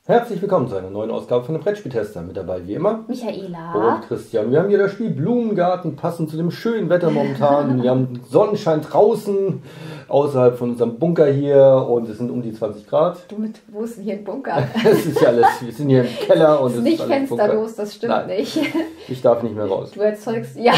Herzlich willkommen zu einer neuen Ausgabe von den Brettspieltester. Mit dabei wie immer Michaela und Christian. Wir haben hier das Spiel Blumengarten, passend zu dem schönen Wetter momentan. Wir haben Sonnenschein draußen, außerhalb von unserem Bunker hier, und es sind um die 20 Grad. Wo ist denn hier ein Bunker? Es ist ja alles, wir sind hier im Keller und es ist es nicht ist alles fensterlos, das stimmt. Nein, nicht. Ich darf nicht mehr raus. Du erzeugst, ja.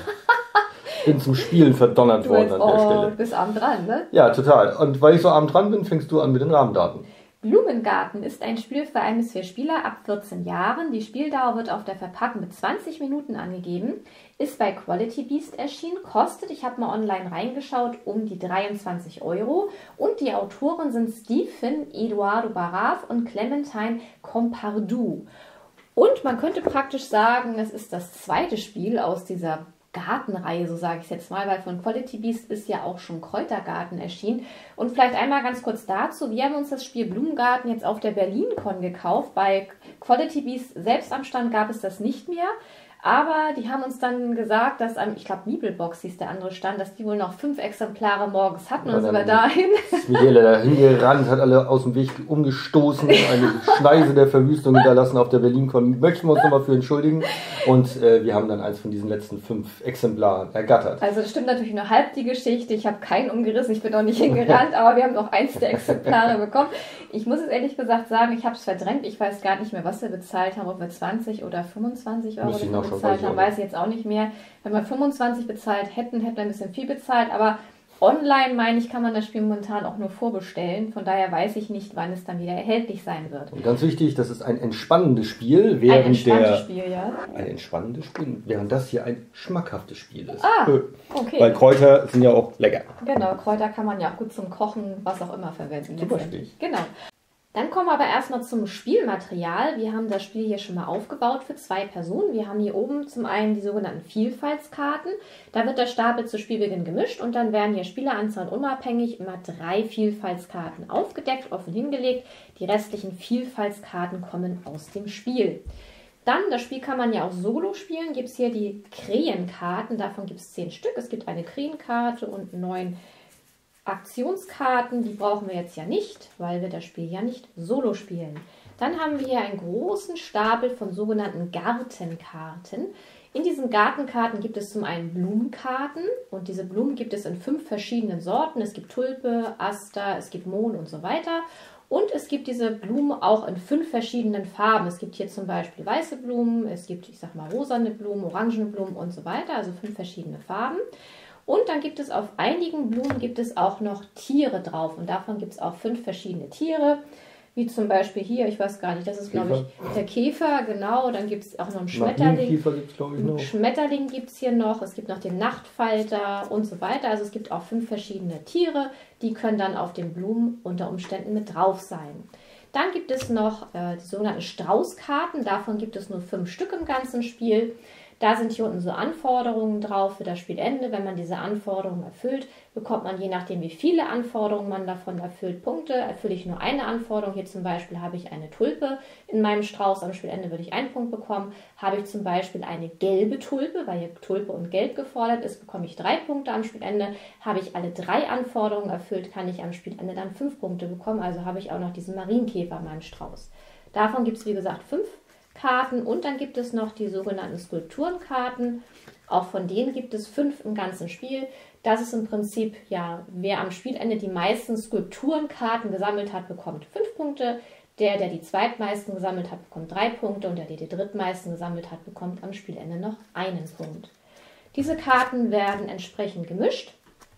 Ich bin zum Spielen verdonnert worden an der Stelle. Du bist arm dran, ne? Ja, total. Und weil ich so arm dran bin, fängst du an mit den Rahmendaten. Blumengarten ist ein Spiel für 1 bis 4 Spieler ab 14 Jahren. Die Spieldauer wird auf der Verpackung mit 20 Minuten angegeben. Ist bei Quality Beast erschienen. Kostet, ich habe mal online reingeschaut, um die 23 €. Und die Autoren sind Stephen Eduardo Baraf und Clementine Compardou. Und man könnte praktisch sagen, es ist das zweite Spiel aus dieser Gartenreihe, so sage ich es jetzt mal, weil von Quality Beast ist ja auch schon Kräutergarten erschienen. Und vielleicht einmal ganz kurz dazu, wir haben uns das Spiel Blumengarten jetzt auf der BerlinCon gekauft. Bei Quality Beast selbst am Stand gab es das nicht mehr. Aber die haben uns dann gesagt, dass ich glaube Bibelbox hieß der andere Stand, dass die wohl noch 5 Exemplare morgens hatten, und sind wir dahin. Ist Michaela da hingerannt, hat alle aus dem Weg umgestoßen, eine Schneise der Verwüstung hinterlassen auf der BerlinCon. Möchten wir uns nochmal für entschuldigen. Und wir haben dann eins von diesen letzten 5 Exemplaren ergattert. Also das stimmt natürlich nur halb die Geschichte. Ich habe keinen umgerissen, ich bin auch nicht hingerannt, aber wir haben noch eins der Exemplare bekommen. Ich muss es ehrlich gesagt sagen, ich habe es verdrängt. Ich weiß gar nicht mehr, was wir bezahlt haben, ob wir 20 oder 25 Euro bezahlt haben, weiß ich jetzt auch nicht mehr. Wenn wir 25 bezahlt hätten wir ein bisschen viel bezahlt, aber online, meine ich, kann man das Spiel momentan auch nur vorbestellen. Von daher weiß ich nicht, wann es dann wieder erhältlich sein wird. Und ganz wichtig, das ist ein entspannendes Spiel. Ein entspanntes Spiel, ja. Ein entspannendes Spiel, während das hier ein schmackhaftes Spiel ist. Ah, okay. Weil Kräuter sind ja auch lecker. Genau, Kräuter kann man ja auch gut zum Kochen, was auch immer verwenden. Zum Beispiel. Genau. Dann kommen wir aber erstmal zum Spielmaterial. Wir haben das Spiel hier schon mal aufgebaut für 2 Personen. Wir haben hier oben zum einen die sogenannten Vielfaltskarten. Da wird der Stapel zu Spielbeginn gemischt und dann werden hier Spieleranzahl unabhängig immer 3 Vielfaltskarten aufgedeckt, offen hingelegt. Die restlichen Vielfaltskarten kommen aus dem Spiel. Dann, das Spiel kann man ja auch solo spielen, gibt es hier die Krähenkarten. Davon gibt es 10 Stück. Es gibt eine Krähenkarte und 9 Aktionskarten, die brauchen wir jetzt ja nicht, weil wir das Spiel ja nicht solo spielen. Dann haben wir hier einen großen Stapel von sogenannten Gartenkarten. In diesen Gartenkarten gibt es zum einen Blumenkarten, und diese Blumen gibt es in 5 verschiedenen Sorten. Es gibt Tulpe, Aster, es gibt Mohn und so weiter. Und es gibt diese Blumen auch in 5 verschiedenen Farben. Es gibt hier zum Beispiel weiße Blumen, es gibt, ich sag mal, rosane Blumen, orangene Blumen und so weiter, also 5 verschiedene Farben. Und dann gibt es auf einigen Blumen gibt es auch noch Tiere drauf. Und davon gibt es auch 5 verschiedene Tiere. Wie zum Beispiel hier, ich weiß gar nicht, das ist, glaube ich, der Käfer, genau. Dann gibt es auch noch einen Schmetterling. Käfer gibt's, glaube ich, noch. Einen Schmetterling gibt es hier noch. Es gibt noch den Nachtfalter und so weiter. Also es gibt auch 5 verschiedene Tiere. Die können dann auf den Blumen unter Umständen mit drauf sein. Dann gibt es noch die sogenannten Straußkarten. Davon gibt es nur 5 Stück im ganzen Spiel. Da sind hier unten so Anforderungen drauf für das Spielende. Wenn man diese Anforderungen erfüllt, bekommt man, je nachdem wie viele Anforderungen man davon erfüllt, Punkte. Erfülle ich nur eine Anforderung, hier zum Beispiel habe ich eine Tulpe in meinem Strauß, am Spielende würde ich 1 Punkt bekommen. Habe ich zum Beispiel eine gelbe Tulpe, weil hier Tulpe und Gelb gefordert ist, bekomme ich 3 Punkte am Spielende. Habe ich alle 3 Anforderungen erfüllt, kann ich am Spielende dann 5 Punkte bekommen. Also habe ich auch noch diesen Marienkäfer in meinem Strauß. Davon gibt es, wie gesagt, 5 Karten, und dann gibt es noch die sogenannten Skulpturenkarten. Auch von denen gibt es 5 im ganzen Spiel. Das ist im Prinzip, ja, wer am Spielende die meisten Skulpturenkarten gesammelt hat, bekommt 5 Punkte. Der die zweitmeisten gesammelt hat, bekommt 3 Punkte, und der die drittmeisten gesammelt hat, bekommt am Spielende noch 1 Punkt. Diese Karten werden entsprechend gemischt.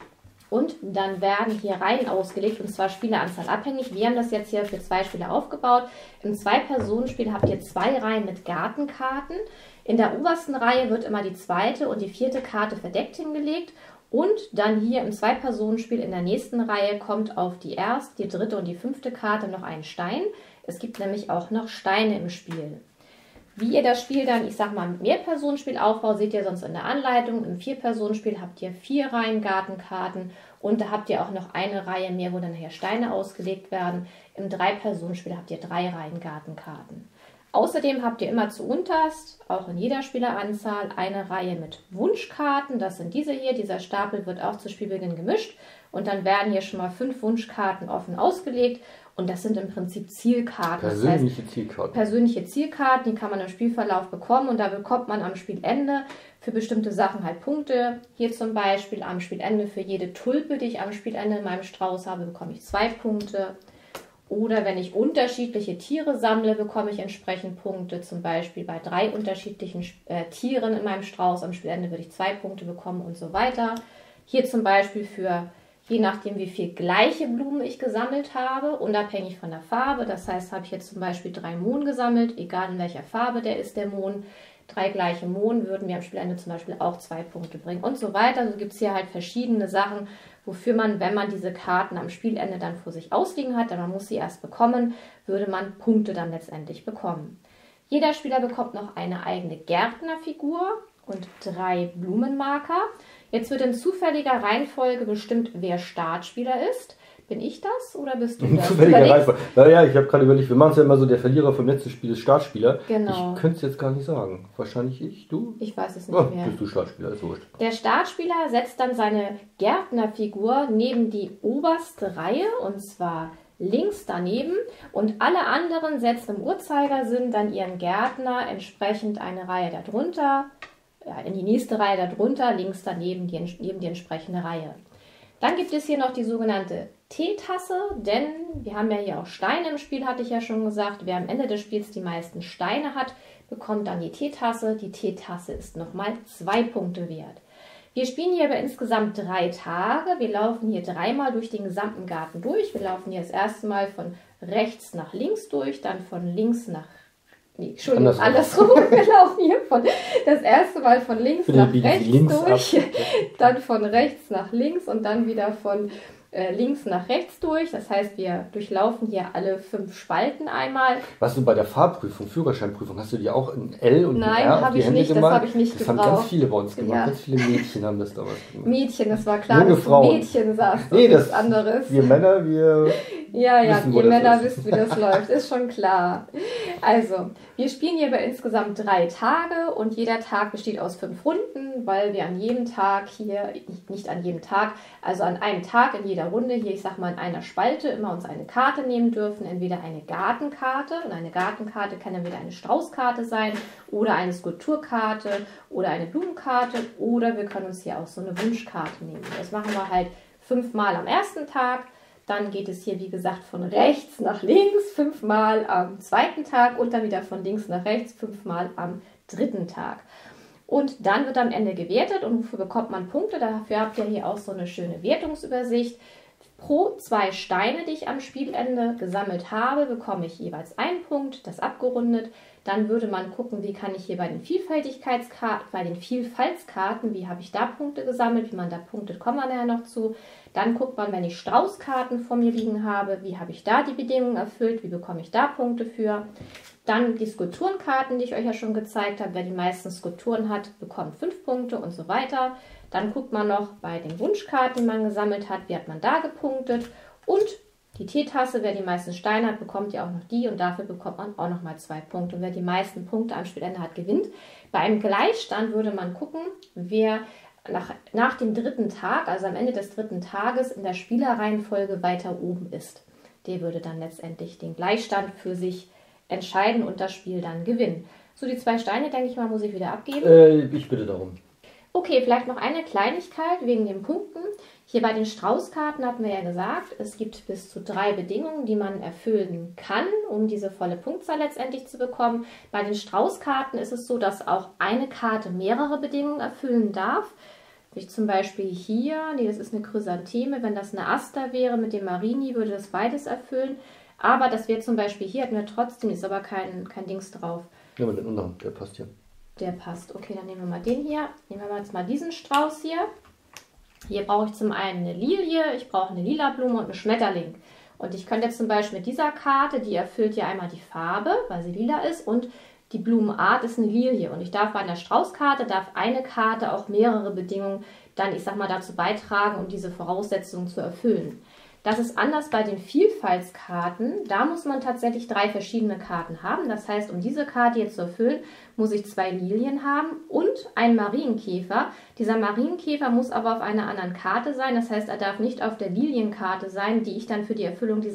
Und dann werden hier Reihen ausgelegt, und zwar Spieleranzahl abhängig. Wir haben das jetzt hier für 2 Spieler aufgebaut. Im 2-Personen-Spiel habt ihr 2 Reihen mit Gartenkarten. In der obersten Reihe wird immer die 2. und die 4. Karte verdeckt hingelegt. Und dann hier im 2-Personen-Spiel in der nächsten Reihe kommt auf die 1., die 3. und die 5. Karte noch ein Stein. Es gibt nämlich auch noch Steine im Spiel. Wie ihr das Spiel dann, ich sag mal, mit Mehrpersonenspiel aufbaut, seht ihr sonst in der Anleitung. Im 4-Personenspiel habt ihr 4 Reihen Gartenkarten, und da habt ihr auch noch eine Reihe mehr, wo dann nachher Steine ausgelegt werden. Im 3-Personenspiel habt ihr 3 Reihen Gartenkarten. Außerdem habt ihr immer zu unterst, auch in jeder Spieleranzahl, eine Reihe mit Wunschkarten. Das sind diese hier. Dieser Stapel wird auch zu Spielbeginn gemischt, und dann werden hier schon mal 5 Wunschkarten offen ausgelegt. Und das sind im Prinzip Zielkarten. Persönliche Zielkarten. Persönliche Zielkarten, die kann man im Spielverlauf bekommen und da bekommt man am Spielende für bestimmte Sachen halt Punkte. Hier zum Beispiel am Spielende für jede Tulpe, die ich am Spielende in meinem Strauß habe, bekomme ich 2 Punkte. Oder wenn ich unterschiedliche Tiere sammle, bekomme ich entsprechend Punkte. Zum Beispiel bei 3 unterschiedlichen Tieren in memeinem Strauß am Spielende würde ich 2 Punkte bekommen und so weiter. Hier zum Beispiel für, je nachdem wie viel gleiche Blumen ich gesammelt habe, unabhängig von der Farbe. Das heißt, habe ich jetzt zum Beispiel 3 Mohn gesammelt, egal in welcher Farbe der ist, der Mohn. 3 gleiche Mohn würden mir am Spielende zum Beispiel auch 2 Punkte bringen und so weiter. Also gibt es hier halt verschiedene Sachen, wofür man, wenn man diese Karten am Spielende dann vor sich ausliegen hat, denn man muss sie erst bekommen, würde man Punkte dann letztendlich bekommen. Jeder Spieler bekommt noch eine eigene Gärtnerfigur und 3 Blumenmarker. Jetzt wird in zufälliger Reihenfolge bestimmt, wer Startspieler ist. Bin ich das oder bist du das? Zufälliger Reihenfolge. Naja, ich habe gerade überlegt, wir machen es ja immer so, der Verlierer vom letzten Spiel ist Startspieler. Genau. Ich könnte es jetzt gar nicht sagen. Wahrscheinlich ich, du? Ich weiß es nicht mehr. Bist du Startspieler, ist wurscht. Der Startspieler setzt dann seine Gärtnerfigur neben die oberste Reihe und zwar links daneben und alle anderen setzen im Uhrzeigersinn dann ihren Gärtner entsprechend eine Reihe darunter, in die nächste Reihe darunter, links daneben neben die entsprechende Reihe. Dann gibt es hier noch die sogenannte Teetasse, denn wir haben ja hier auch Steine im Spiel, hatte ich ja schon gesagt. Wer am Ende des Spiels die meisten Steine hat, bekommt dann die Teetasse. Die Teetasse ist nochmal 2 Punkte wert. Wir spielen hier aber insgesamt 3 Tage. Wir laufen hier 3-mal durch den gesamten Garten durch. Wir laufen hier das erste Mal von rechts nach links durch, dann von links nach andersrum. Wir laufen hier das erste Mal von links nach rechts durch, dann von rechts nach links und dann wieder von links nach rechts durch. Das heißt, wir durchlaufen hier alle 5 Spalten einmal. Was du bei der Fahrprüfung, Führerscheinprüfung, hast du die auch in L und Nein, R auf die Hände gemacht? Das habe ich nicht gebraucht. Das haben ganz viele bei uns gemacht. Ja. Ganz viele Mädchen haben das damals gemacht. Mädchen, das war klar, junge dass Frauen. du Mädchen sagst. Nee, das anderes. Wir Männer, wir Ja, wissen, ihr Männer wisst, wie das läuft. Ist schon klar. Also, wir spielen hier bei insgesamt 3 Tage und jeder Tag besteht aus 5 Runden, weil wir an jedem Tag hier, nicht an jedem Tag, also an einem Tag in jeder Runde hier, ich sag mal in einer Spalte, immer uns eine Karte nehmen dürfen, entweder eine Gartenkarte, und eine Gartenkarte kann entweder eine Straußkarte sein oder eine Skulpturkarte oder eine Blumenkarte oder wir können uns hier auch so eine Wunschkarte nehmen. Das machen wir halt 5-mal am ersten Tag. Dann geht es hier, wie gesagt, von rechts nach links 5-mal am zweiten Tag und dann wieder von links nach rechts 5-mal am dritten Tag. Und dann wird am Ende gewertet und wofür bekommt man Punkte? Dafür habt ihr hier auch so eine schöne Wertungsübersicht. Pro 2 Steine, die ich am Spielende gesammelt habe, bekomme ich jeweils 1 Punkt, das abgerundet. Dann würde man gucken, wie kann ich hier bei den Vielfaltskarten, wie habe ich da Punkte gesammelt, wie man da punktet, kommen wir nachher noch zu. Dann guckt man, wenn ich Straußkarten vor mir liegen habe, wie habe ich da die Bedingungen erfüllt, wie bekomme ich da Punkte für. Dann die Skulpturenkarten, die ich euch ja schon gezeigt habe. Wer die meisten Skulpturen hat, bekommt 5 Punkte und so weiter. Dann guckt man noch bei den Wunschkarten, die man gesammelt hat, wie hat man da gepunktet. Und die Teetasse, wer die meisten Steine hat, bekommt ja auch noch die und dafür bekommt man auch nochmal 2 Punkte. Und wer die meisten Punkte am Spielende hat, gewinnt. Bei einem Gleichstand würde man gucken, wer nach dem 3. Tag, also am Ende des 3. Tages in der Spielerreihenfolge weiter oben ist. Der würde dann letztendlich den Gleichstand für sich entscheiden und das Spiel dann gewinnen. So, die 2 Steine, denke ich mal, muss ich wieder abgeben. Ich bitte darum. Okay, vielleicht noch eine Kleinigkeit wegen den Punkten. Hier bei den Straußkarten hatten wir ja gesagt, es gibt bis zu 3 Bedingungen, die man erfüllen kann, um diese volle Punktzahl letztendlich zu bekommen. Bei den Straußkarten ist es so, dass auch eine Karte mehrere Bedingungen erfüllen darf. Ich zum Beispiel hier, das ist eine Chrysantheme, wenn das eine Aster wäre mit dem Marini, würde das beides erfüllen. Aber das wäre zum Beispiel hier, hatten wir trotzdem, ist aber kein Dings drauf. Ja, aber den unteren, der passt hier. Der passt. Okay, dann nehmen wir mal den hier. Nehmen wir jetzt mal diesen Strauß hier. Hier brauche ich zum einen eine Lilie, ich brauche eine lila Blume und einen Schmetterling. Und ich könnte jetzt zum Beispiel mit dieser Karte, die erfüllt ja einmal die Farbe, weil sie lila ist, und die Blumenart ist eine Lilie. Und ich darf bei einer Straußkarte, eine Karte auch mehrere Bedingungen dann, ich sag mal, dazu beitragen, um diese Voraussetzungen zu erfüllen. Das ist anders bei den Vielfaltskarten. Da muss man tatsächlich 3 verschiedene Karten haben. Das heißt, um diese Karte jetzt zu erfüllen, muss ich 2 Lilien haben und einen Marienkäfer. Dieser Marienkäfer muss aber auf einer anderen Karte sein. Das heißt, er darf nicht auf der Lilienkarte sein, die ich dann für die Erfüllung dieser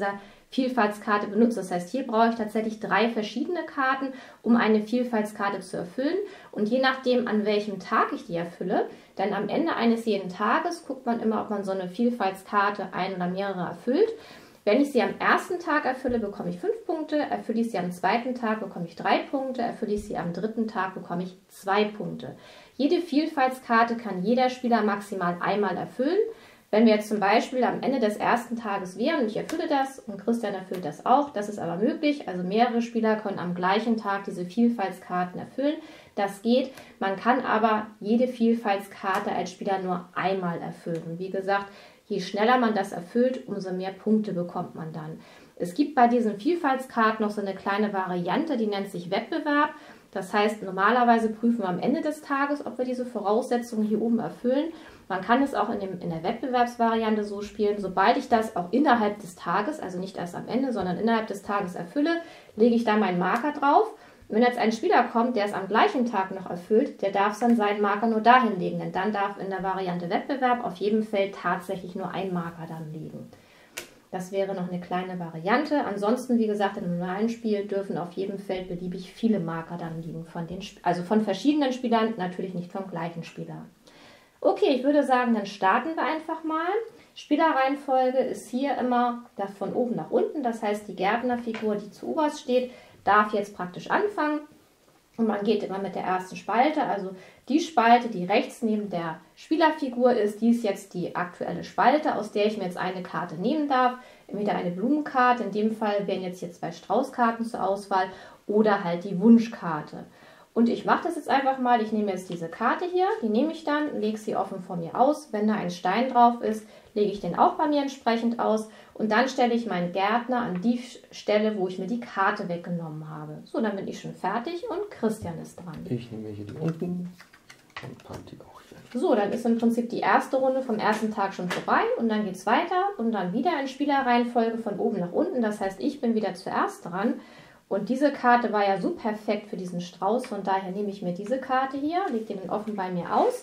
Vielfaltskarte benutze. Das heißt, hier brauche ich tatsächlich 3 verschiedene Karten, um eine Vielfaltskarte zu erfüllen. Und je nachdem, an welchem Tag ich die erfülle, denn am Ende eines jeden Tages guckt man immer, ob man so eine Vielfaltskarte ein oder mehrere erfüllt. Wenn ich sie am ersten Tag erfülle, bekomme ich 5 Punkte. Erfülle ich sie am zweiten Tag, bekomme ich 3 Punkte. Erfülle ich sie am dritten Tag, bekomme ich 2 Punkte. Jede Vielfaltskarte kann jeder Spieler maximal einmal erfüllen. Wenn wir jetzt zum Beispiel am Ende des ersten Tages wären und ich erfülle das und Christian erfüllt das auch, das ist aber möglich. Also mehrere Spieler können am gleichen Tag diese Vielfaltskarten erfüllen. Das geht. Man kann aber jede Vielfaltskarte als Spieler nur einmal erfüllen. Und wie gesagt, je schneller man das erfüllt, umso mehr Punkte bekommt man dann. Es gibt bei diesen Vielfaltskarten noch so eine kleine Variante, die nennt sich Wettbewerb. Das heißt, normalerweise prüfen wir am Ende des Tages, ob wir diese Voraussetzungen hier oben erfüllen. Man kann es auch in der Wettbewerbsvariante so spielen, sobald ich das auch innerhalb des Tages, also nicht erst am Ende, sondern innerhalb des Tages erfülle, lege ich da meinen Marker drauf. Wenn jetzt ein Spieler kommt, der es am gleichen Tag noch erfüllt, der darf dann seinen Marker nur dahin legen, denn dann darf in der Variante Wettbewerb auf jedem Feld tatsächlich nur ein Marker dann liegen. Das wäre noch eine kleine Variante. Ansonsten, wie gesagt, im normalen Spiel dürfen auf jedem Feld beliebig viele Marker dann liegen, also von verschiedenen Spielern, natürlich nicht vom gleichen Spieler. Okay, ich würde sagen, dann starten wir einfach mal. Spielerreihenfolge ist hier immer das von oben nach unten, das heißt, die Gärtnerfigur, die zu oberst steht, darf jetzt praktisch anfangen. Und man geht immer mit der ersten Spalte, also die Spalte, die rechts neben der Spielerfigur ist, die ist jetzt die aktuelle Spalte, aus der ich mir jetzt eine Karte nehmen darf. Entweder eine Blumenkarte, in dem Fall wären jetzt hier 2 Straußkarten zur Auswahl, oder halt die Wunschkarte. Und ich mache das jetzt einfach mal, ich nehme jetzt diese Karte hier, die nehme ich dann, lege sie offen vor mir aus. Wenn da ein Stein drauf ist, lege ich den auch bei mir entsprechend aus. Und dann stelle ich meinen Gärtner an die Stelle, wo ich mir die Karte weggenommen habe. So, dann bin ich schon fertig und Christian ist dran. Ich nehme hier die unten und packe die auch hier. So, dann ist im Prinzip die erste Runde vom ersten Tag schon vorbei und dann geht es weiter und dann wieder in Spielerreihenfolge von oben nach unten. Das heißt, ich bin wieder zuerst dran. Und diese Karte war ja so perfekt für diesen Strauß, von daher nehme ich mir diese Karte hier, lege den offen bei mir aus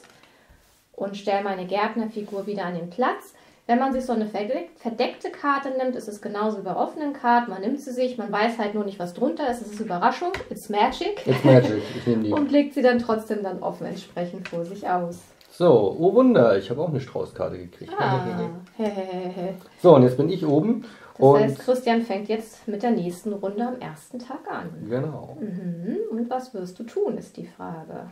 und stelle meine Gärtnerfigur wieder an den Platz. Wenn man sich so eine verdeckte Karte nimmt, ist es genauso wie bei offenen Karten. Man nimmt sie sich, man weiß halt nur nicht, was drunter ist. Es ist Überraschung, it's magic. It's magic, ich nehme die. Und legt sie dann trotzdem dann offen entsprechend vor sich aus. So, oh Wunder, ich habe auch eine Straußkarte gekriegt. So, und jetzt bin ich oben. Das heißt, Christian fängt jetzt mit der nächsten Runde am ersten Tag an. Genau. Und was wirst du tun, ist die Frage.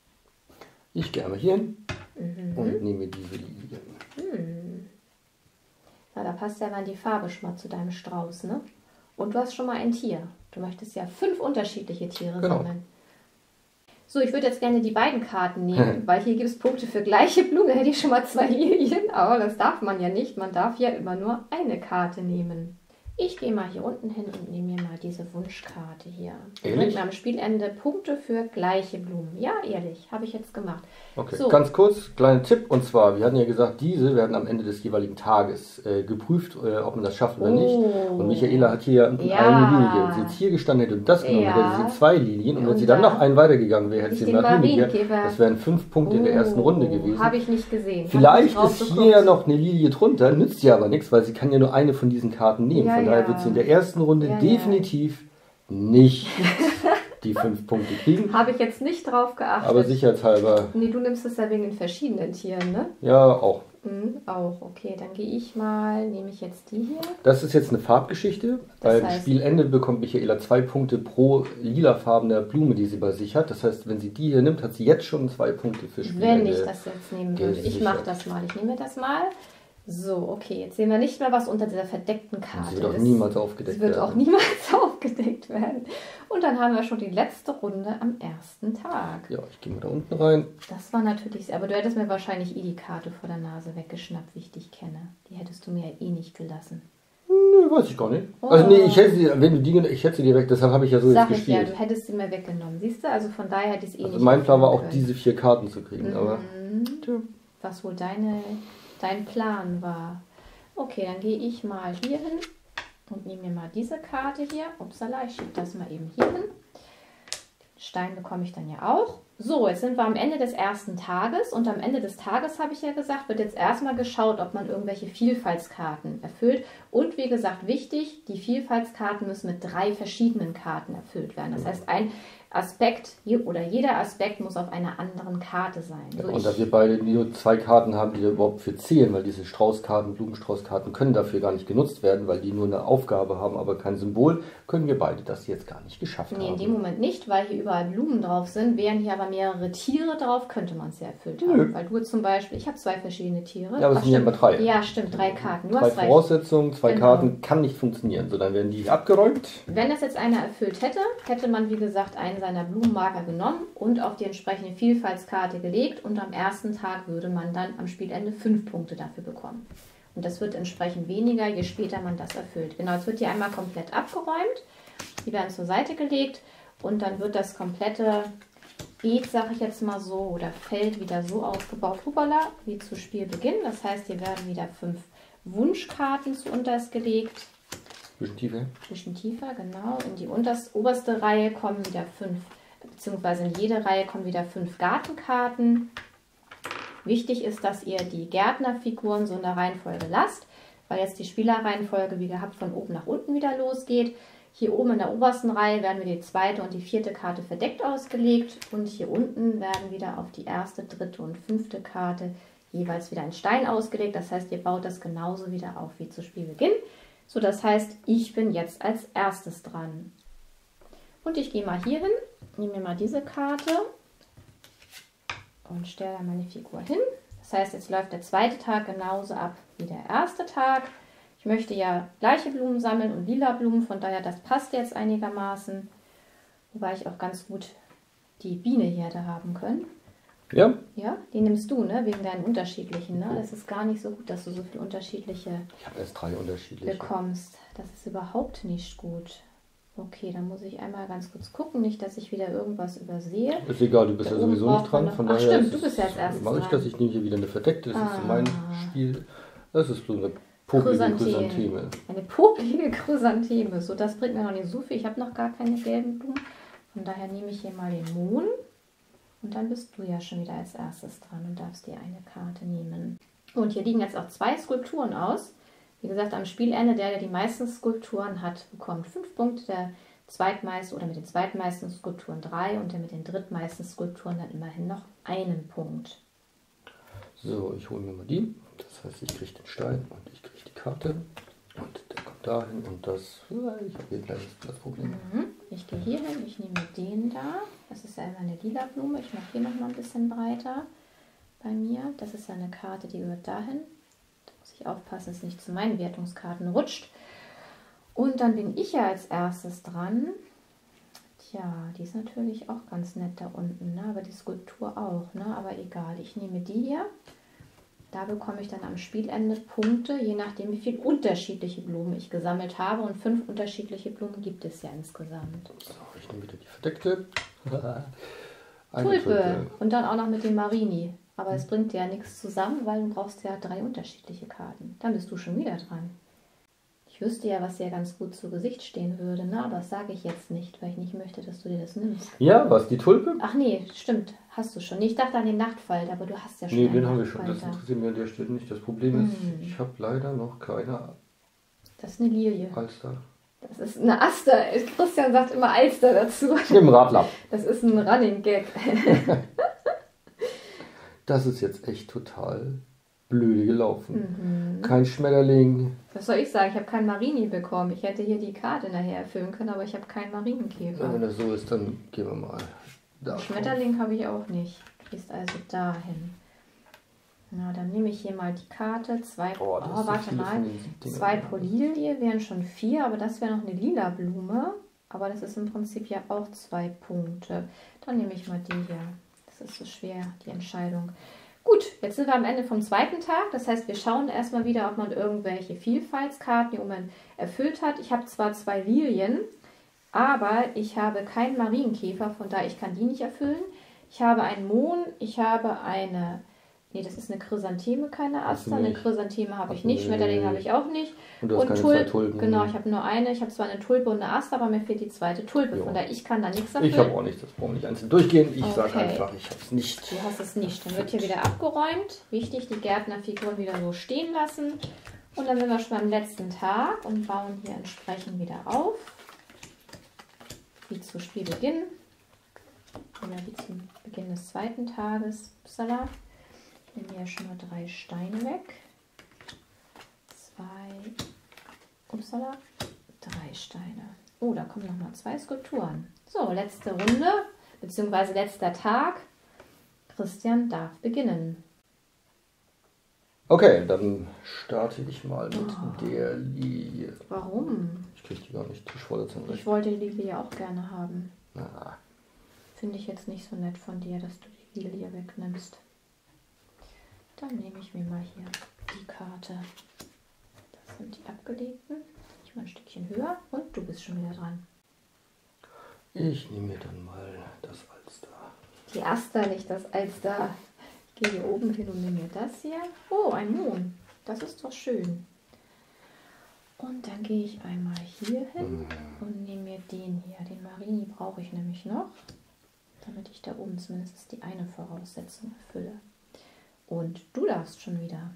Ich gehe mal hier hin und nehme diese Lilien. Na, da passt ja dann die Farbe schon mal zu deinem Strauß, ne? Und du hast schon mal ein Tier. Du möchtest ja 5 unterschiedliche Tiere sammeln. So, ich würde jetzt gerne die beiden Karten nehmen, weil hier gibt es Punkte für gleiche Blumen. Da hätte ich schon mal 2 Lilien, aber das darf man ja nicht. Man darf ja immer nur eine Karte nehmen. Ich gehe mal hier unten hin und nehme mir mal diese Wunschkarte hier. Bringt mir am Spielende Punkte für gleiche Blumen. Ja, ehrlich, habe ich jetzt gemacht. Okay, so. Ganz kurz, kleiner Tipp. Und zwar, wir hatten ja gesagt, diese werden am Ende des jeweiligen Tages geprüft, ob man das schafft oder nicht. Und Michaela hat hier eine Linie. Wenn sie jetzt hier gestanden hätte und das genommen hätte, hätte sie 2 Lilien. Und wenn sie dann noch einen weitergegangen wäre, hätte sie nach Linie. Das wären 5 Punkte in der ersten Runde gewesen. Habe ich nicht gesehen. Vielleicht ist hier ja noch eine Lilie drunter, nützt ja aber nichts, weil sie kann ja nur eine von diesen Karten nehmen. Von daher wird sie in der ersten Runde definitiv nicht die 5 Punkte kriegen. Habe ich jetzt nicht drauf geachtet. Aber sicherheitshalber. Nee, du nimmst es ja wegen den verschiedenen Tieren, ne? Ja, auch. Auch, okay. Dann gehe ich mal, nehme ich jetzt die hier. Das ist jetzt eine Farbgeschichte. Beim Spielende bekommt Michaela 2 Punkte pro lilafarbener Blume, die sie bei sich hat. Das heißt, wenn sie die hier nimmt, hat sie jetzt schon 2 Punkte für Spielende. Wenn ich das jetzt nehmen würde. Ich mache das mal. Ich nehme das mal. So, okay, jetzt sehen wir nicht mehr, was unter dieser verdeckten Karte ist. Sie wird auch niemals aufgedeckt werden. Sie wird auch niemals aufgedeckt werden. Und dann haben wir schon die letzte Runde am ersten Tag. Ja, ich gehe mal da unten rein. Das war natürlich, aber du hättest mir wahrscheinlich die Karte vor der Nase weggeschnappt, wie ich dich kenne. Die hättest du mir ja nicht gelassen. Nö, weiß ich gar nicht. Oh. Also nee, ich hätte sie dir weg, deshalb habe ich ja so jetzt gespielt. Ja, du hättest sie mir weggenommen, siehst du? Also von daher hätte ich es nicht. Mein Plan war auch, diese 4 Karten zu kriegen, aber... Was wohl dein Plan war. Okay, dann gehe ich mal hier hin und nehme mir mal diese Karte hier. Upsala, ich schiebe das mal eben hier hin. Den Stein bekomme ich dann ja auch. So, jetzt sind wir am Ende des ersten Tages und am Ende des Tages, habe ich ja gesagt, wird jetzt erstmal geschaut, ob man irgendwelche Vielfaltskarten erfüllt. Und wie gesagt, wichtig, die Vielfaltskarten müssen mit 3 verschiedenen Karten erfüllt werden. Das heißt, ein Aspekt oder jeder Aspekt muss auf einer anderen Karte sein. Ja, und da wir beide nur 2 Karten haben, die überhaupt für zählen, weil diese Straußkarten, Blumenstraußkarten können dafür gar nicht genutzt werden, weil die nur eine Aufgabe haben, aber kein Symbol, können wir beide das jetzt gar nicht geschafft haben. Nee, in dem Moment nicht, weil hier überall Blumen drauf sind. Wären hier aber mehrere Tiere drauf, könnte man es ja erfüllt haben. Weil du zum Beispiel, ich habe 2 verschiedene Tiere. Ja, aber es sind ja immer 3. Ja, stimmt, 3 Karten. Du 3 hast recht. Voraussetzungen, 2 Karten kann nicht funktionieren, sondern werden die abgeräumt. Wenn das jetzt einer erfüllt hätte, hätte man wie gesagt einen seiner Blumenmarker genommen und auf die entsprechende Vielfaltskarte gelegt und am ersten Tag würde man dann am Spielende 5 Punkte dafür bekommen. Und das wird entsprechend weniger, je später man das erfüllt. Genau, es wird hier einmal komplett abgeräumt, die werden zur Seite gelegt und dann wird das komplette Beet, sage ich jetzt mal so, oder Feld wieder so aufgebaut, hoppala, wie zu Spielbeginn. Das heißt, hier werden wieder 5 Wunschkarten zu unterst gelegt. Bisschen tiefer. Bisschen tiefer, genau. In die oberste Reihe kommen wieder 5, beziehungsweise in jede Reihe kommen wieder 5 Gartenkarten. Wichtig ist, dass ihr die Gärtnerfiguren so in der Reihenfolge lasst, weil jetzt die Spielerreihenfolge wie gehabt von oben nach unten wieder losgeht. Hier oben in der obersten Reihe werden wir die 2. und die 4. Karte verdeckt ausgelegt und hier unten werden wieder auf die 1., 3. und 5. Karte jeweils wieder ein Stein ausgelegt. Das heißt, ihr baut das genauso wieder auf wie zu Spielbeginn. So, das heißt, ich bin jetzt als erstes dran. Und ich gehe mal hier hin, nehme mir mal diese Karte und stelle da meine Figur hin. Das heißt, jetzt läuft der 2. Tag genauso ab wie der 1. Tag. Ich möchte ja gleiche Blumen sammeln und lila Blumen, von daher das passt jetzt einigermaßen. Wobei ich auch ganz gut die Biene hier hätte haben können. Ja? Ja, die nimmst du, ne? Wegen deinen unterschiedlichen, ne? Das ist gar nicht so gut, dass du so viele unterschiedliche Ich habe erst 3 unterschiedliche bekommst. Das ist überhaupt nicht gut. Okay, dann muss ich einmal ganz kurz gucken, nicht, dass ich wieder irgendwas übersehe. Ist egal, du bist ja sowieso nicht dran. Von Ach daher stimmt, du bist ja als erstes mache ich dran. das. Ich nehme hier wieder eine verdeckte. Das ist mein Spiel. Das ist so eine popelige Chrysantheme. Eine popelige Chrysantheme. So, das bringt mir noch nicht so viel. Ich habe noch gar keine gelben Blumen. Von daher nehme ich hier mal den Mohn. Und dann bist du ja schon wieder als erstes dran und darfst dir eine Karte nehmen. Und hier liegen jetzt auch 2 Skulpturen aus. Wie gesagt, am Spielende, der die meisten Skulpturen hat, bekommt 5 Punkte. Der zweitmeiste oder mit den zweitmeisten Skulpturen 3 und der mit den drittmeisten Skulpturen dann immerhin noch 1 Punkt. So, ich hole mir mal die. Das heißt, ich kriege den Stein und ich kriege die Karte. Und der kommt dahin und das. Ich habe hier ein kleines Platzproblem. Ich gehe hier hin, ich nehme den da. Das ist ja immer eine lila Blume. Ich mache hier noch mal ein bisschen breiter bei mir. Das ist ja eine Karte, die gehört dahin. Da muss ich aufpassen, dass es nicht zu meinen Wertungskarten rutscht. Und dann bin ich ja als erstes dran. Tja, die ist natürlich auch ganz nett da unten, ne? Aber die Skulptur auch, ne? Aber egal, ich nehme die hier. Da bekomme ich dann am Spielende Punkte, je nachdem, wie viele unterschiedliche Blumen ich gesammelt habe. Und 5 unterschiedliche Blumen gibt es ja insgesamt. So, ich nehme wieder die verdeckte. Tulpe. Und dann auch noch mit dem Marini. Aber es bringt dir ja nichts zusammen, weil du brauchst ja 3 unterschiedliche Karten. Dann bist du schon wieder dran. Ich wüsste ja, was dir ganz gut zu Gesicht stehen würde, ne? Aber das sage ich jetzt nicht, weil ich nicht möchte, dass du dir das nimmst. Ja, was, die Tulpe? Ach nee, stimmt, hast du schon. Nee, ich dachte an den Nachtfalter, aber du hast ja schon Nee, einen den haben wir schon. Nachtfalter. Das interessiert mich an der Stelle nicht. Das Problem ist, ich habe leider noch keine Das ist eine Lilie. Alster. Das ist eine Aster. Christian sagt immer Alster dazu. Im Radler. Das ist ein Running Gag. Das ist jetzt echt total blöde gelaufen. Kein Schmetterling. Was soll ich sagen? Ich habe keinen Marini bekommen. Ich hätte hier die Karte nachher erfüllen können, aber ich habe keinen Marienkäfer. Wenn das so ist, dann gehen wir mal da. Schmetterling habe ich auch nicht. Gehst also dahin. Na, dann nehme ich hier mal die Karte. 2. Oh, warte mal. 2 Polilie wären schon 4, aber das wäre noch eine lila Blume. Aber das ist im Prinzip ja auch 2 Punkte. Dann nehme ich mal die hier. Das ist so schwer, die Entscheidung. Gut, jetzt sind wir am Ende vom 2. Tag. Das heißt, wir schauen erstmal wieder, ob man irgendwelche Vielfaltskarten im Moment erfüllt hat. Ich habe zwar 2 Lilien, aber ich habe keinen Marienkäfer, von daher ich kann die nicht erfüllen. Ich habe einen Mohn, ich habe eine Nee, das ist eine Chrysantheme, keine Hast du Aster. Eine nicht? Chrysantheme habe ich Hast du nicht, Schmetterling nicht? habe ich auch nicht. Und du hast keine Tulpen, zwei Tulpen. genau, ich habe nur eine. Ich habe zwar eine Tulpe und eine Aster, aber mir fehlt die zweite Tulpe. Jo. Von daher, ich kann da nichts dafür. Ich habe auch nichts, das brauchen wir nicht einzeln durchgehen. Ich sage Okay. einfach, ich habe es nicht. Du hast es nicht. Dann wird hier wieder abgeräumt. Wichtig, die Gärtnerfiguren wieder so stehen lassen. Und dann sind wir schon am letzten Tag und bauen hier entsprechend wieder auf. Wie zu Spielbeginn. Oder wie zum Beginn des zweiten Tages. Upsala. Ich nehme hier schon mal 3 Steine weg. 2. Upsala. 3 Steine. Oh, da kommen nochmal 2 Skulpturen. So, letzte Runde, beziehungsweise letzter Tag. Christian darf beginnen. Okay, dann starte ich mal mit der Lilie. Warum? Ich kriege die gar nicht Tischvorsitzende Ich recht. wollte die Lilie ja auch gerne haben. Na, Finde ich jetzt nicht so nett von dir, dass du die Lilie wegnimmst. Dann nehme ich mir mal hier die Karte. Das sind die abgelegten. Ich mal ein Stückchen höher und du bist schon wieder dran. ich nehme mir dann mal das Alster. Die Aster, nicht das Alster. Ich gehe hier oben hin und nehme mir das hier. Oh, ein Mohn. Das ist doch schön. Und dann gehe ich einmal hier hin und nehme mir den hier. Den Marini brauche ich nämlich noch, damit ich da oben zumindest die eine Voraussetzung erfülle. Und du darfst schon wieder.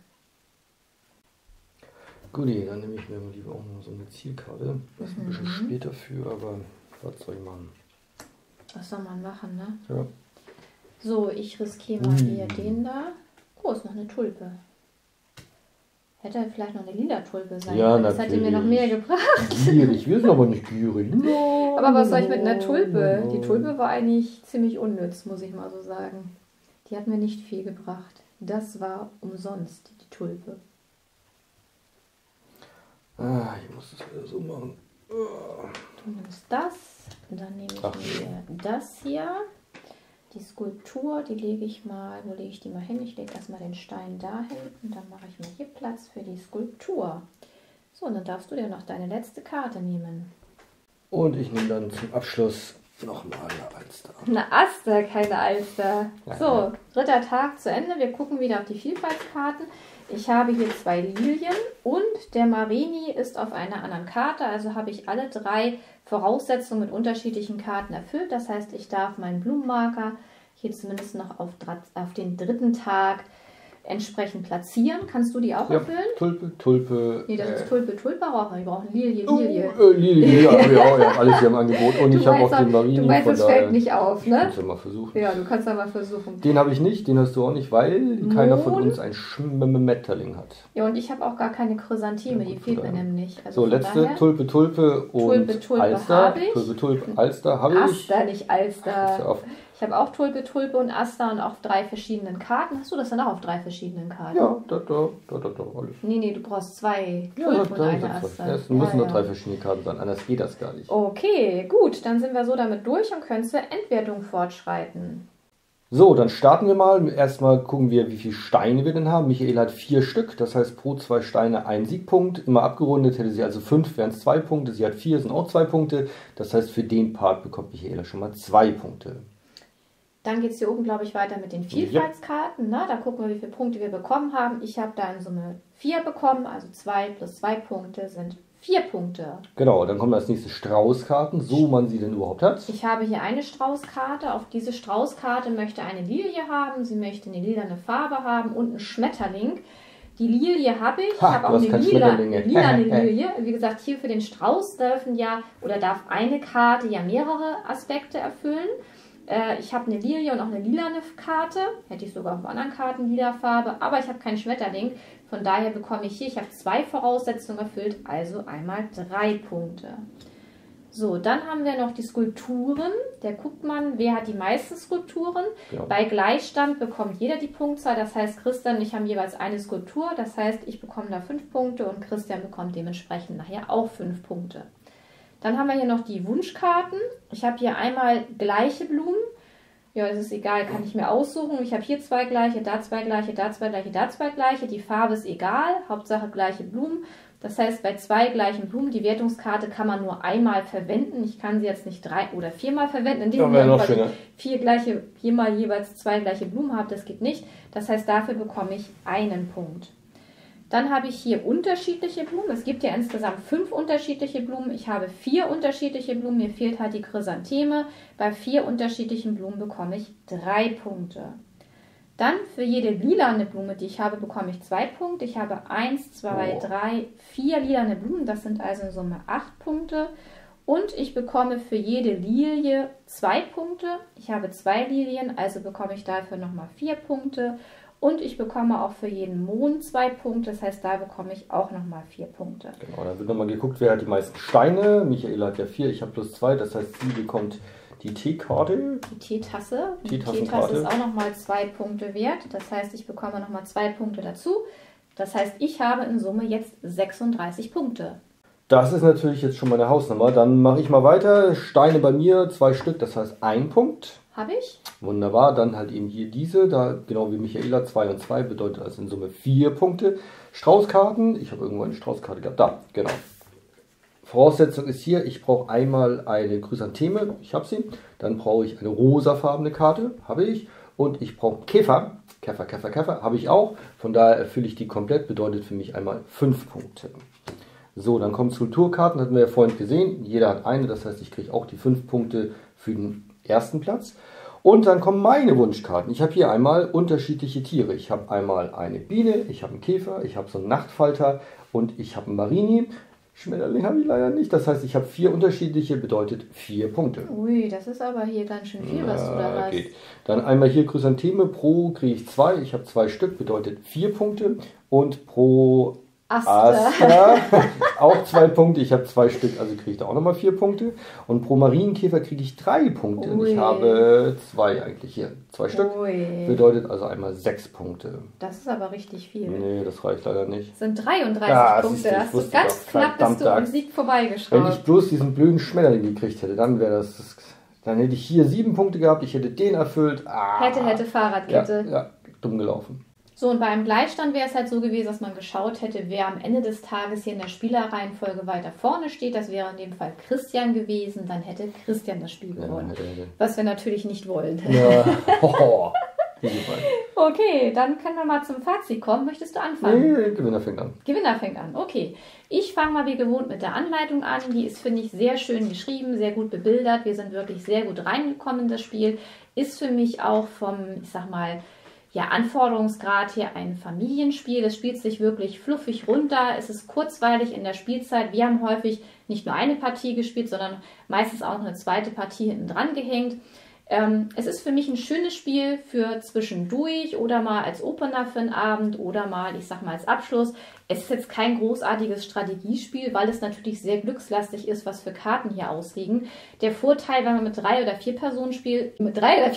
Guti, dann nehme ich mir mal lieber auch noch so eine Zielkarte. Das ist ein bisschen später für, aber was soll ich machen? Was soll man machen, ne? Ja. So, ich riskiere mal hier den da. Oh, ist noch eine Tulpe. Hätte vielleicht noch eine lila Tulpe sein Ja, können. Das hätte mir noch mehr gebracht. Gierig, wir sind aber nicht gierig. No. Aber was soll ich mit einer Tulpe? Die Tulpe war eigentlich ziemlich unnütz, muss ich mal so sagen. Die hat mir nicht viel gebracht. Das war umsonst, die Tulpe. Ah, ich muss das wieder so machen. Du nimmst das und dann nehme ich mir das hier. Die Skulptur, die lege ich mal, wo lege ich die mal hin? Ich lege erstmal den Stein dahin und dann mache ich mir hier Platz für die Skulptur. So, und dann darfst du dir noch deine letzte Karte nehmen. Und ich nehme dann zum Abschluss nochmal eine Alster. Eine Aster, keine Alster. So, 3. Tag zu Ende. Wir gucken wieder auf die Vielfaltskarten. Ich habe hier 2 Lilien und der Marini ist auf einer anderen Karte. Also habe ich alle 3 Voraussetzungen mit unterschiedlichen Karten erfüllt. Das heißt, ich darf meinen Blumenmarker hier zumindest noch auf den 3. Tag entsprechend platzieren. Kannst du die auch erfüllen? Tulpe. Nee, das ist Tulpe, Tulpenraucher. Wir brauchen Lilie. Lilie, ja, habe ich auch, ja, alles hier im Angebot. Und ich habe auch den Marini. Du meinst, von es daher fällt nicht auf, ne? kannst du mal versuchen. Ja, du kannst ja mal versuchen. Den habe ich nicht, den hast du auch nicht, weil keiner von Mohn. uns ein Schmetterling hat. Ja, und ich habe auch gar keine Chrysantheme, die fehlt mir nämlich. Also So, von letzte daher, Tulpe und Tulpe Alster. habe ich. Tulpe, Alster habe ich. Aster, nicht Alster. Auf. Ich habe auch Tulpe und Aster und auf 3 verschiedenen Karten. Hast du das dann auch auf 3 verschiedenen Karten? Ja, da, alles. Nee, du brauchst 2 Ja, Tulpen und da eine ist Aster. es müssen nur ja. 3 verschiedene Karten sein, anders geht das gar nicht. Okay, gut, dann sind wir so damit durch und können zur Endwertung fortschreiten. So, dann starten wir mal. Erstmal gucken wir, wie viele Steine wir denn haben. Michael hat 4 Stück, das heißt pro 2 Steine ein Siegpunkt. Immer abgerundet hätte sie also 5, wären es 2 Punkte. Sie hat 4, sind auch 2 Punkte. Das heißt, für den Part bekommt Michaela schon mal 2 Punkte. Dann geht es hier oben, glaube ich, weiter mit den Vielfaltskarten. Ne? Da gucken wir, wie viele Punkte wir bekommen haben. Ich habe da in Summe 4 bekommen, also 2 plus 2 Punkte sind 4 Punkte. Genau, dann kommen als nächstes Straußkarten, so man sie denn überhaupt hat. Ich habe hier eine Straußkarte. Auf diese Straußkarte möchte eine Lilie haben. Sie möchte eine lilane Farbe haben und einen Schmetterling. Die Lilie habe ich. Ich habe auch eine lilane Lilie. Wie gesagt, hier für den Strauß darf eine Karte ja mehrere Aspekte erfüllen. Ich habe eine Lilie und auch eine lilane Karte. Hätte ich sogar auf anderen Karten lila Farbe. Aber ich habe keinen Schmetterling. Von daher bekomme ich hier, ich habe 2 Voraussetzungen erfüllt. Also einmal 3 Punkte. So, dann haben wir noch die Skulpturen. Da guckt man, wer hat die meisten Skulpturen. Genau. Bei Gleichstand bekommt jeder die Punktzahl. Das heißt, Christian und ich haben jeweils eine Skulptur. Das heißt, ich bekomme da 5 Punkte und Christian bekommt dementsprechend nachher auch 5 Punkte. Dann haben wir hier noch die Wunschkarten. Ich habe hier einmal gleiche Blumen. Ja, das ist egal, kann ich mir aussuchen. Ich habe hier 2 gleiche, da 2 gleiche, da 2 gleiche, da 2 gleiche. Die Farbe ist egal, Hauptsache gleiche Blumen. Das heißt, bei 2 gleichen Blumen, die Wertungskarte kann man nur einmal verwenden. Ich kann sie jetzt nicht 3 oder 4-mal verwenden. In dem Moment, weil ich 4 jeweils 2 gleiche Blumen habe, das geht nicht. Das heißt, dafür bekomme ich einen Punkt. Dann habe ich hier unterschiedliche Blumen. Es gibt ja insgesamt 5 unterschiedliche Blumen. Ich habe 4 unterschiedliche Blumen. Mir fehlt halt die Chrysantheme. Bei 4 unterschiedlichen Blumen bekomme ich 3 Punkte. Dann für jede lilane Blume, die ich habe, bekomme ich 2 Punkte. Ich habe 1, 2, 3, 4 lilane Blumen. Das sind also in Summe 8 Punkte. Und ich bekomme für jede Lilie 2 Punkte. Ich habe 2 Lilien, also bekomme ich dafür nochmal 4 Punkte. Und ich bekomme auch für jeden Mond 2 Punkte. Das heißt, da bekomme ich auch nochmal 4 Punkte. Genau, da wird nochmal geguckt, wer hat die meisten Steine. Michaela hat ja 4, ich habe plus 2. Das heißt, sie bekommt die Teekarte. Die Teetasse. Die Teetasse ist auch nochmal 2 Punkte wert. Das heißt, ich bekomme nochmal 2 Punkte dazu. Das heißt, ich habe in Summe jetzt 36 Punkte. Das ist natürlich jetzt schon meine Hausnummer. Dann mache ich mal weiter. Steine bei mir, 2 Stück, das heißt 1 Punkt. Habe ich. Wunderbar, dann halt eben hier diese, da genau wie Michaela, 2 und 2, bedeutet also in Summe 4 Punkte. Straußkarten, ich habe irgendwo eine Straußkarte gehabt, da, genau. Voraussetzung ist hier, ich brauche einmal eine Chrysantheme, ich habe sie. Dann brauche ich eine rosafarbene Karte, habe ich. Und ich brauche Käfer, Käfer, habe ich auch. Von daher erfülle ich die komplett, bedeutet für mich einmal 5 Punkte. So, dann kommen Skulpturkarten, hatten wir ja vorhin gesehen. Jeder hat eine, das heißt, ich kriege auch die 5 Punkte für den ersten Platz. Und dann kommen meine Wunschkarten. Ich habe hier einmal unterschiedliche Tiere. Ich habe einmal eine Biene, ich habe einen Käfer, ich habe so einen Nachtfalter und ich habe einen Marini. Schmetterling habe ich leider nicht. Das heißt, ich habe 4 unterschiedliche, bedeutet 4 Punkte. Ui, das ist aber hier ganz schön viel, was du da hast. Geht. Dann einmal hier Chrysantheme, pro kriege ich 2. Ich habe 2 Stück, bedeutet 4 Punkte. Und pro Aster auch 2 Punkte. Ich habe 2 Stück, also kriege ich da auch nochmal 4 Punkte. Und pro Marienkäfer kriege ich 3 Punkte. Und ich habe 2 eigentlich hier. 2 Stück. Bedeutet also einmal 6 Punkte. Das ist aber richtig viel. Nee, das reicht leider nicht. Das sind 33 Punkte. Hast du ganz knapp bist du am Sieg vorbeigeschaut. Wenn ich bloß diesen blöden Schmetterling gekriegt hätte, dann wäre das. Dann hätte ich hier 7 Punkte gehabt, ich hätte den erfüllt. Hätte Fahrradkette. Ja, dumm gelaufen. So, und beim Gleichstand wäre es halt so gewesen, dass man geschaut hätte, wer am Ende des Tages hier in der Spielerreihenfolge weiter vorne steht. Das wäre in dem Fall Christian gewesen. Dann hätte Christian das Spiel gewonnen. Was wir natürlich nicht wollen. Ja. Okay, dann können wir mal zum Fazit kommen. Möchtest du anfangen? Nee, Gewinner fängt an. Gewinner fängt an, okay. Ich fange mal wie gewohnt mit der Anleitung an. Die ist, finde ich, sehr schön geschrieben, sehr gut bebildert. Wir sind wirklich sehr gut reingekommen in das Spiel. Ist für mich auch vom, ich sag mal, Anforderungsgrad hier ein Familienspiel. Das spielt sich wirklich fluffig runter. Es ist kurzweilig in der Spielzeit. Wir haben häufig nicht nur eine Partie gespielt, sondern meistens auch eine zweite Partie hinten dran gehängt. Es ist für mich ein schönes Spiel für zwischendurch oder mal als Opener für einen Abend oder mal, ich sag mal, als Abschluss. Es ist jetzt kein großartiges Strategiespiel, weil es natürlich sehr glückslastig ist, was für Karten hier ausliegen. Der Vorteil, wenn man mit 3 oder 4 Personen spielt, oh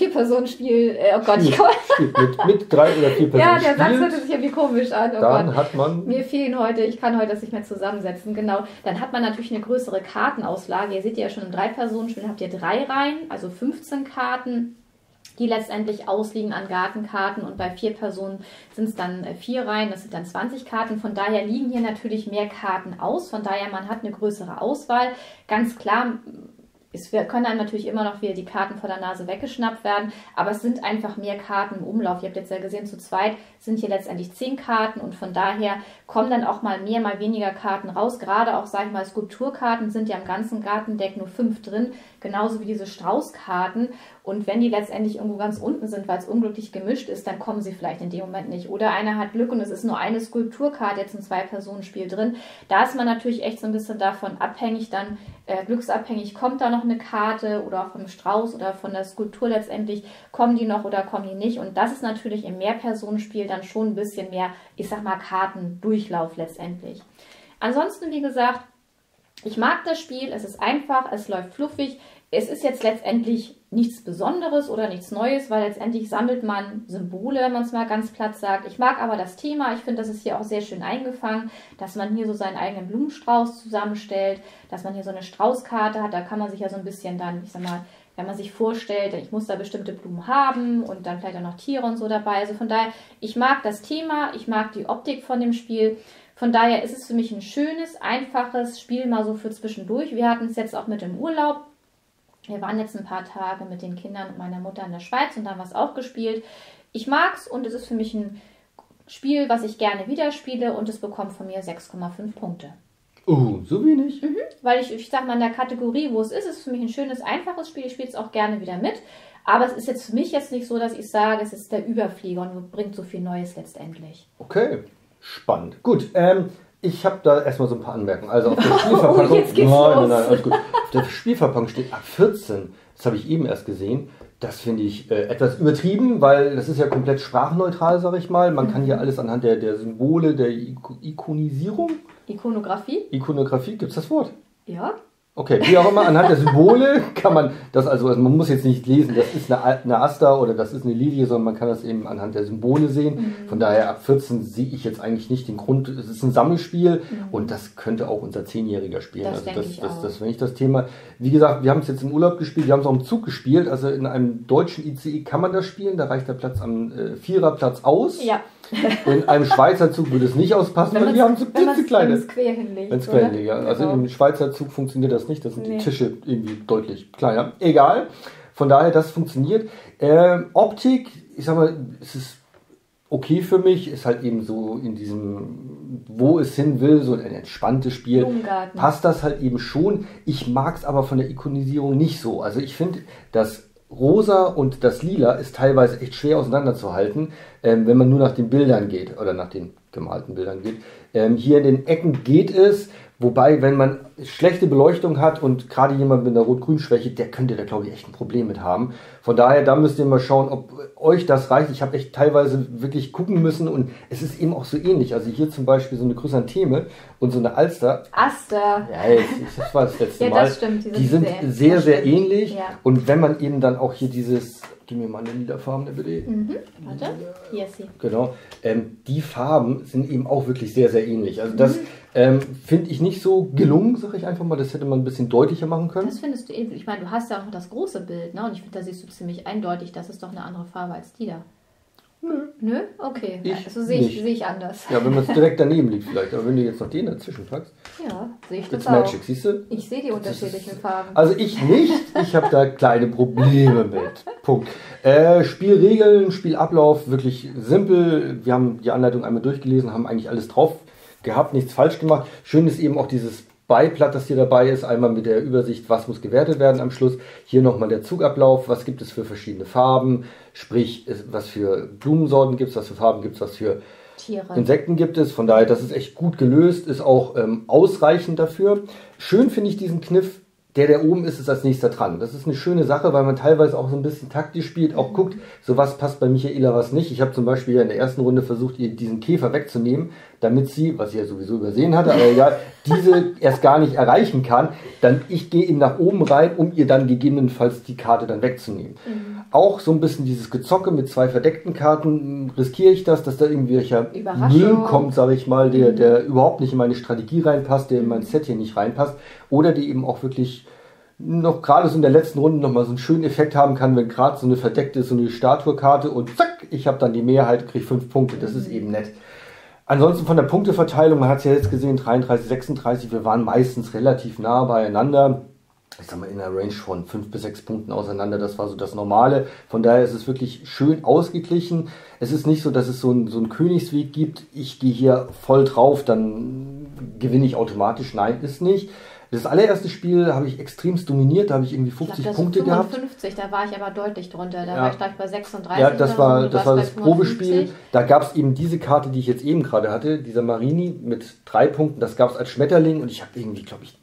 Gott, ich komme. Mit 3 oder 4 Personen. Ja, der Satz hört sich irgendwie komisch an. Oh dann Gott. Hat man. Mir fehlen heute, ich kann heute das nicht mehr zusammensetzen, genau. Dann hat man natürlich eine größere Kartenauslage. Ihr seht ja schon im 3-Personen-Spiel habt ihr 3 Reihen, also 15 Karten, die letztendlich ausliegen an Gartenkarten, und bei 4 Personen sind es dann 4 Reihen, das sind dann 20 Karten. Von daher liegen hier natürlich mehr Karten aus, von daher man hat eine größere Auswahl. Ganz klar, es können dann natürlich immer noch wieder die Karten vor der Nase weggeschnappt werden, aber es sind einfach mehr Karten im Umlauf. Ihr habt jetzt ja gesehen, zu zweit sind hier letztendlich 10 Karten und von daher kommen dann auch mal mehr, mal weniger Karten raus. Gerade auch, sage ich mal, Skulpturkarten sind ja im ganzen Gartendeck nur 5 drin, genauso wie diese Straußkarten. Und wenn die letztendlich irgendwo ganz unten sind, weil es unglücklich gemischt ist, dann kommen sie vielleicht in dem Moment nicht. Oder einer hat Glück und es ist nur eine Skulpturkarte jetzt im 2-Personen-Spiel drin. Da ist man natürlich echt so ein bisschen davon abhängig, dann glücksabhängig, kommt da noch eine Karte oder auch vom Strauß oder von der Skulptur letztendlich, kommen die noch oder kommen die nicht. Und das ist natürlich im Mehrpersonenspiel dann schon ein bisschen mehr, ich sag mal, Kartendurchlauf letztendlich. Ansonsten, wie gesagt, ich mag das Spiel, es ist einfach, es läuft fluffig. Es ist jetzt letztendlich nichts Besonderes oder nichts Neues, weil letztendlich sammelt man Symbole, wenn man es mal ganz platt sagt. Ich mag aber das Thema. Ich finde, das ist hier auch sehr schön eingefangen, dass man hier so seinen eigenen Blumenstrauß zusammenstellt, dass man hier so eine Straußkarte hat. Da kann man sich ja so ein bisschen dann, ich sag mal, wenn man sich vorstellt, ich muss da bestimmte Blumen haben und dann vielleicht auch noch Tiere und so dabei. Also von daher, ich mag das Thema, ich mag die Optik von dem Spiel. Von daher ist es für mich ein schönes, einfaches Spiel mal so für zwischendurch. Wir hatten es jetzt auch mit im Urlaub. Wir waren jetzt ein paar Tage mit den Kindern und meiner Mutter in der Schweiz und da haben wir es auch gespielt. Ich mag's und es ist für mich ein Spiel, was ich gerne wieder spiele und es bekommt von mir 6,5 Punkte. Oh, so wenig? Weil ich sag mal, in der Kategorie, wo es ist für mich ein schönes, einfaches Spiel. Ich spiele es auch gerne wieder mit. Aber es ist jetzt für mich jetzt nicht so, dass ich sage, es ist der Überflieger und bringt so viel Neues letztendlich. Okay, spannend. Gut, ich habe da erstmal so ein paar Anmerkungen. Also auf der Spielverpackung. Jetzt geht's los. Nein, alles gut. Auf der Spielverpackung steht ab 14. Das habe ich eben erst gesehen. Das finde ich etwas übertrieben, weil das ist ja komplett sprachneutral, sage ich mal. Man kann hier alles anhand der Symbole, der Ikonisierung. Ikonografie, gibt es das Wort? Ja. Okay, wie auch immer, anhand der Symbole kann man das, also man muss jetzt nicht lesen, das ist eine Aster oder das ist eine Lilie, sondern man kann das eben anhand der Symbole sehen. Von daher ab 14 sehe ich jetzt eigentlich nicht den Grund, es ist ein Sammelspiel und das könnte auch unser 10-Jähriger spielen. Das wäre nicht das Thema. Wie gesagt, wir haben es jetzt im Urlaub gespielt, wir haben es auch im Zug gespielt, also in einem deutschen ICE kann man das spielen, da reicht der Platz am Viererplatz aus. Ja. In einem Schweizer Zug würde es nicht auspassen, weil wir haben so klitzekleine. Wenn es quer hinlegt. Wenn es quer hinlegt, ja. Also genau. im Schweizer Zug funktioniert das nicht, da sind die Tische irgendwie deutlich kleiner. Egal, von daher, das funktioniert. Optik, ich sag mal, es ist okay für mich, ist halt eben so in diesem, wo es hin will, so ein entspanntes Spiel. Blumengarten. Passt das halt eben schon. Ich mag es aber von der Ikonisierung nicht so. Also ich finde, das Rosa und das Lila ist teilweise echt schwer auseinanderzuhalten, wenn man nur nach den Bildern geht oder nach den gemalten Bildern geht. Hier in den Ecken geht es, wobei, wenn man schlechte Beleuchtung hat und gerade jemand mit einer Rot-Grün-Schwäche, der könnte da, glaube ich, echt ein Problem mit haben. Von daher, da müsst ihr mal schauen, ob euch das reicht. Ich habe echt teilweise wirklich gucken müssen und es ist eben auch so ähnlich. Also hier zum Beispiel so eine Chrysantheme und so eine Alster. Aster. Ja, das war das letzte Mal. Das stimmt. Die sind sehr, sehr ähnlich. Ja. Und wenn man eben dann auch hier dieses, gib mir mal eine lilafarbene bitte. Warte, hier ist sie. Genau. Die Farben sind eben auch wirklich sehr, sehr ähnlich. Also das finde ich nicht so gelungen, sage ich einfach mal. Das hätte man ein bisschen deutlicher machen können. Das findest du eben. Ich meine, du hast ja auch noch das große Bild, ne? Und ich finde, da siehst du ziemlich eindeutig, das ist doch eine andere Farbe als die da. Nö? Okay. Also sehe ich anders. Ja, wenn man es direkt daneben liegt vielleicht. Aber wenn du jetzt noch den dazwischen packst. Ja, sehe ich das It's auch. Magic, siehst du? Ich sehe die unterschiedlichen Farben. Also ich nicht. Ich habe da kleine Probleme mit. Punkt. Spielregeln, Spielablauf, wirklich simpel. Wir haben die Anleitung einmal durchgelesen, haben eigentlich alles drauf gehabt, nichts falsch gemacht. Schön ist eben auch dieses Beiblatt, das hier dabei ist, einmal mit der Übersicht, was muss gewertet werden am Schluss. Hier nochmal der Zugablauf, was gibt es für verschiedene Farben, sprich, was für Blumensorten gibt es, was für Farben gibt es, was für Tiere. Insekten gibt es. Von daher, das ist echt gut gelöst, ist auch ausreichend dafür. Schön finde ich diesen Kniff, der oben ist, ist als nächster dran. Das ist eine schöne Sache, weil man teilweise auch so ein bisschen taktisch spielt, auch guckt, so was passt bei Michaela, was nicht. Ich habe zum Beispiel in der ersten Runde versucht, ihr diesen Käfer wegzunehmen, damit sie, was sie ja sowieso übersehen hatte, aber egal, diese erst gar nicht erreichen kann. Dann ich gehe eben nach oben rein, um ihr dann gegebenenfalls die Karte dann wegzunehmen. Auch so ein bisschen dieses Gezocke mit 2 verdeckten Karten, riskiere ich das, dass da irgendwelcher Müll kommt, sage ich mal, der überhaupt nicht in meine Strategie reinpasst, der in mein Set hier nicht reinpasst, oder die eben auch wirklich noch gerade so in der letzten Runde nochmal so einen schönen Effekt haben kann, wenn gerade so eine verdeckte, so eine Statuekarte und zack, ich habe dann die Mehrheit, kriege 5 Punkte, das ist eben nett. Ansonsten von der Punkteverteilung, man hat es ja jetzt gesehen, 33, 36, wir waren meistens relativ nah beieinander. Ich sag mal in einer Range von 5 bis 6 Punkten auseinander, das war so das Normale. Von daher ist es wirklich schön ausgeglichen. Es ist nicht so, dass es so einen Königsweg gibt, ich gehe hier voll drauf, dann gewinne ich automatisch. Nein, ist nicht. Das allererste Spiel habe ich extremst dominiert, da habe ich irgendwie 50 Punkte gehabt. 55, da war ich aber deutlich drunter, da war ich gleich bei 36. Ja, das war das Probespiel. Da gab es eben diese Karte, die ich jetzt eben gerade hatte, dieser Marini mit 3 Punkten, das gab es als Schmetterling und ich habe irgendwie, glaube ich,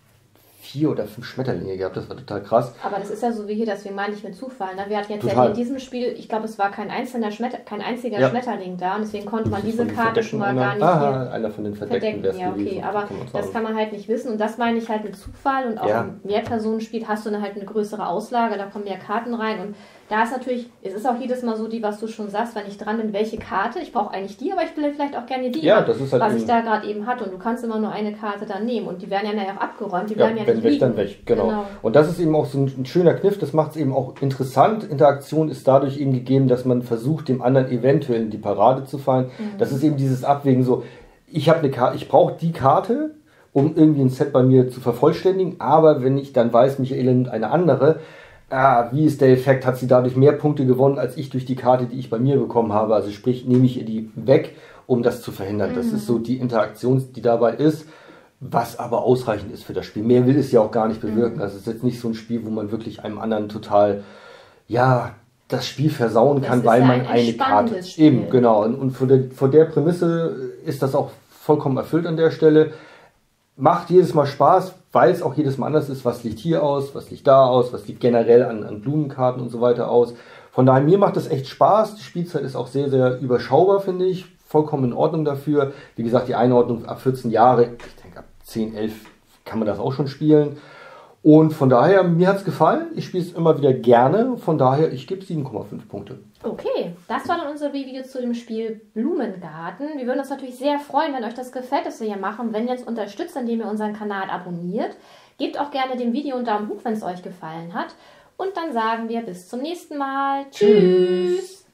4 oder 5 Schmetterlinge gehabt, das war total krass. Aber das ist ja so wie hier, deswegen meine ich mit Zufall. Ne? Wir hatten jetzt ja in diesem Spiel, ich glaube, es war kein einziger Schmetterling da und deswegen konnte man diese Karte schon mal gar nicht einer von den Verdeckten wäre es gewesen. Aber das kann man halt nicht wissen und das meine ich halt mit Zufall und auch im Mehrpersonenspiel hast du dann halt eine größere Auslage, da kommen mehr Karten rein und da ist natürlich, es ist auch jedes Mal so die, was du schon sagst, wenn ich dran bin, welche Karte, ich brauche eigentlich die, aber ich will vielleicht auch gerne die, das ist halt was ich da gerade eben hatte und du kannst immer nur eine Karte dann nehmen und die werden ja nachher auch abgeräumt, die bleiben ja nicht weg, liegen. dann weg, genau. Und das ist eben auch so ein schöner Kniff, das macht es eben auch interessant. Interaktion ist dadurch eben gegeben, dass man versucht, dem anderen eventuell in die Parade zu fallen. Das ist eben dieses Abwägen so, ich habe eine Karte, ich brauche die Karte, um irgendwie ein Set bei mir zu vervollständigen, aber wenn ich dann weiß, Michaela nimmt eine andere, wie ist der Effekt, hat sie dadurch mehr Punkte gewonnen, als ich durch die Karte, die ich bei mir bekommen habe, also sprich, nehme ich ihr die weg, um das zu verhindern. Das ist so die Interaktion, die dabei ist, was aber ausreichend ist für das Spiel. Mehr will es ja auch gar nicht bewirken. Also es ist jetzt nicht so ein Spiel, wo man wirklich einem anderen total, das Spiel versauen kann, weil man eine Karte... Spiel. Eben, genau. Und von der Prämisse ist das auch vollkommen erfüllt an der Stelle. Macht jedes Mal Spaß, weil es auch jedes Mal anders ist. Was liegt hier aus, was liegt da aus, was liegt generell an Blumenkarten und so weiter aus. Von daher, mir macht das echt Spaß. Die Spielzeit ist auch sehr, sehr überschaubar, finde ich. Vollkommen in Ordnung dafür. Wie gesagt, die Einordnung ab 14 Jahre, ich denke ab 10, 11 kann man das auch schon spielen. Und von daher, mir hat es gefallen. Ich spiele es immer wieder gerne. Von daher, ich gebe 7,5 Punkte. Okay, das war dann unser Review zu dem Spiel Blumengarten. Wir würden uns natürlich sehr freuen, wenn euch das gefällt, was wir hier machen. Wenn ihr uns unterstützt, indem ihr unseren Kanal abonniert. Gebt auch gerne dem Video einen Daumen hoch, wenn es euch gefallen hat. Und dann sagen wir bis zum nächsten Mal. Tschüss!